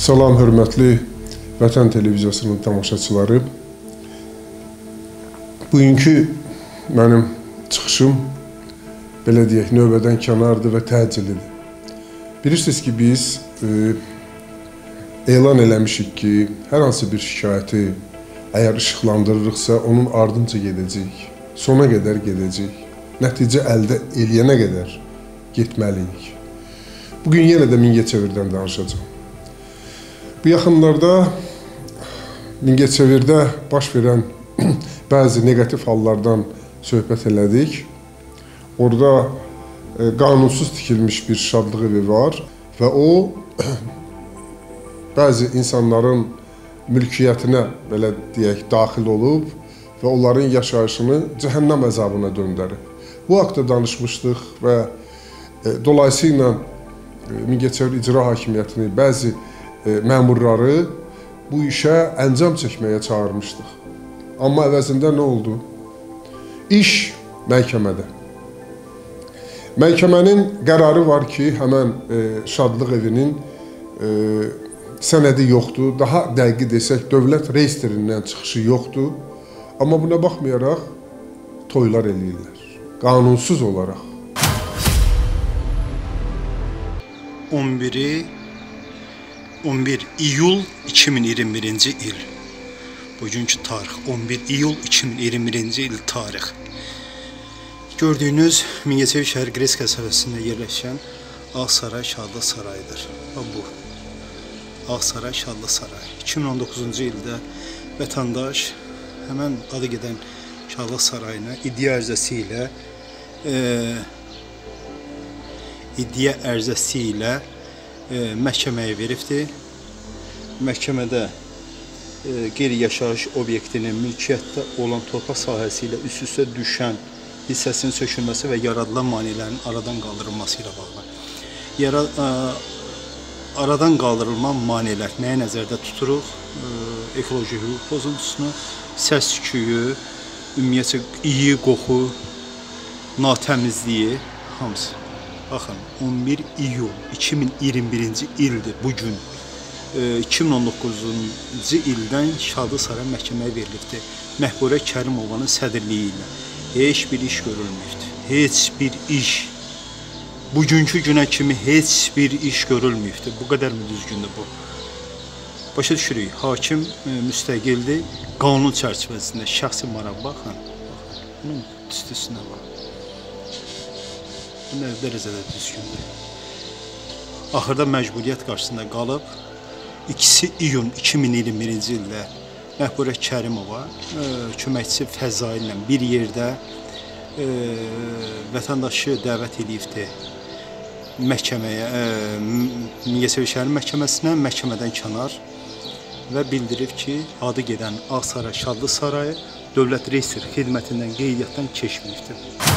Salam, hörmətli Vətən Televiziyasının tamaşaçıları. Bugünkü mənim çıxışım, belə deyək, növbədən kənardır və təcilidir. Bilirsiniz ki, biz elan eləmişik ki, hər hansı bir şikayəti əgər işıqlandırırıqsa, onun ardınca gedəcəyik, sona qədər gedəcəyik, nəticə əldə eləyənə qədər getməliyik. Bugün yenə də Mingəçevirdən danışacağım. Bu yaxınlarda Mingəçevirdə baş verən bəzi negativ hallardan söhbət elədik. Orada qanunsuz tikilmiş bir şadlıq evi var və o bəzi insanların mülkiyyətinə, belə deyək, daxil olub və onların yaşayışını cəhənnəm əzabına döndərib. Bu haqda danışmışdıq və dolayısıyla Mingəçevir İcra Hakimiyyətini, bəzi məmurları bu işə əncam çəkməyə çağırmışdıq. Amma əvəzində nə oldu? İş məhkəmədə. Məhkəmənin qərarı var ki, həmən şadlıq evinin sənədi yoxdur. Daha dəqiq desək, dövlət reyestrindən çıxışı yoxdur. Amma buna baxmayaraq toylar eləyirlər. Qanunsuz olaraq. 11 iyul 2021-ci il. Bugünkü tarix 11 iyul 2021-ci il tarix. Gördüyünüz Mingəçevir şəhər Qres qəsəbəsində yerləşən Ağsaray Şadlıq Sarayıdır. Bu Ağsaray Şadlıq Sarayı. 2019-cu ildə vətəndaş həmən adı gedən Şadlıq Sarayına iddia ərizəsi ilə məhkəməyə veribdir. Məhkəmədə qeyri-yaşayış obyektinin mülkiyyətdə olan torpaq sahəsi ilə üst-üstə düşən hissəsinin sökülməsi və yaradılan maneələrin aradan qaldırılması ilə bağlı. Aradan qaldırılma maneələr nəyə nəzərdə tuturuq? Ekoloji hüquq pozuntusunu, səs-küyü, ümumiyyətcə iyi qoxu, natəmizliyi, hamısı. Baxın, 11 iyul 2021-ci ildir bugün. 2019-cu ildən Şadlıq Sarayı məhkəməyə verilibdir. Məhburə Kərimovanın sədrliyi ilə. Heç bir iş görülmürdü. Heç bir iş. Bugünkü günə kimi heç bir iş görülmürdü. Bu qədər mi düzgündür bu? Başa düşürük. Hakim müstəqildir. Qanun çərçivəsində şəxsi maraq baxın. Bunun üstüsünə bax. Bu nə dərəcədə düzgündür. Axırda məcburiyyət qarşısında qalıb 2 iyun 2021-ci ildə Məhburə Kərimova köməkçisi Fəzail ilə bir yerdə vətəndaşı dəvət edibdir məhkəməyə, Mingəçevir şəhər məhkəməsinə, məhkəmədən kənar və bildirib ki, adı gedən Ağsaray Şadlıq Sarayı dövlət reyestr xidmətindən qeydiyyatdan keçməyibdir.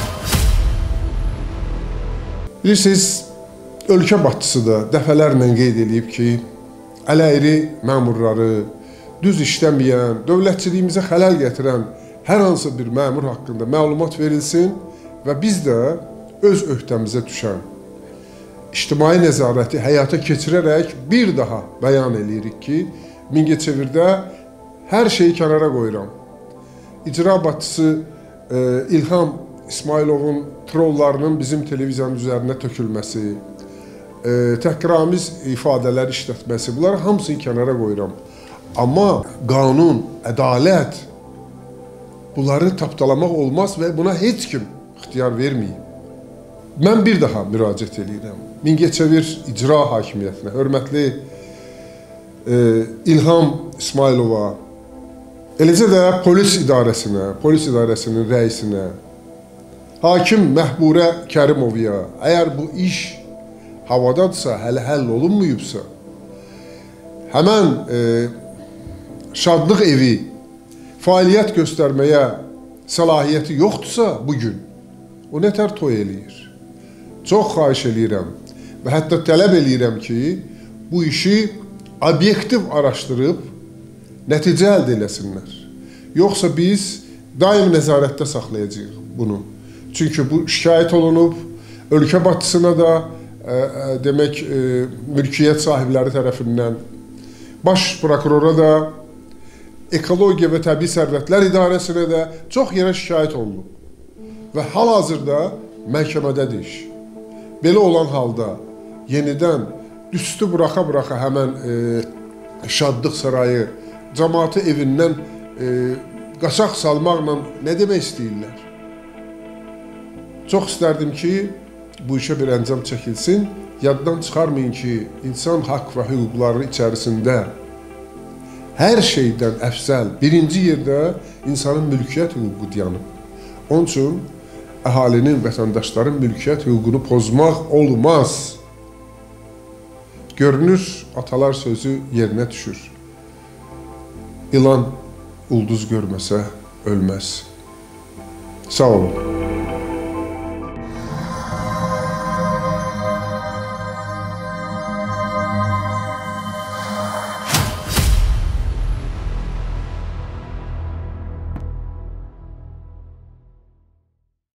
Bilirsiniz, ölkə başçısı da dəfələrlə qeyd edib ki, ələyri məmurları, düz işləməyən, dövlətçiliyimizə xələl gətirən hər hansı bir məmur haqqında məlumat verilsin və biz də öz öhdəmizə düşən ictimai nəzarəti həyata keçirərək bir daha bəyan edirik ki, Mingəçevirdə hər şeyi kənara qoyuram. İcra başçısı İlham İsmayılovun trollarının bizim televiziyanın üzərinə tökülməsi, təhqiramiz ifadələr işlətməsi, bunları hamısını kənara qoyuram. Amma qanun, ədalət, bunları tapdalamaq olmaz və buna heç kim ixtiyar verməyib. Mən bir daha müraciət edirəm Mingəçevir İcra Hakimiyyətinə, hörmətli İlham İsmayılova, eləcə də polis idarəsinin rəisinə, hakim Məhburə Kərimovaya, əgər bu iş havadadırsa, hələ həll olunmuyubsa, həmən şadlıq evi fəaliyyət göstərməyə səlahiyyəti yoxdursa bugün, o nətər toy eləyir? Çox xahiş eləyirəm və hətta tələb eləyirəm ki, bu işi obyektiv araşdırıb nəticə əldə eləsinlər. Yoxsa biz daim nəzarətdə saxlayacağıq bunu. Çünki bu şikayət olunub, ölkə başçısına da demək mülkiyyət sahibləri tərəfindən Baş prokurora da, Ekologiya və Təbii Sərvətlər İdarəsinə də çox yerə şikayət olunub. Və hal-hazırda məhkəmədədir iş. Belə olan halda yenidən üstü buraxa-buraxa həmən Şadlıq Sarayı cəmaatı evindən qaçaq salmaqla nə demək istəyirlər? Çox istərdim ki, bu işə bir əncam çəkilsin. Yaddan çıxarmayın ki, insan haqq və hüquqları içərisində hər şeydən əfsəl, birinci yerdə insanın mülkiyyət hüququ dayanıb. Onun üçün əhalinin, vətəndaşların mülkiyyət hüququnu pozmaq olmaz. Görünür, atalar sözü yerinə düşür. İlan ulduz görməsə ölməz. Sağ olun.